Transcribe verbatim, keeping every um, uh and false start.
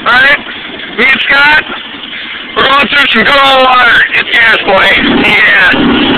Alright? Me and Scott, we're going through some good old water. It's gas, boy. Yeah.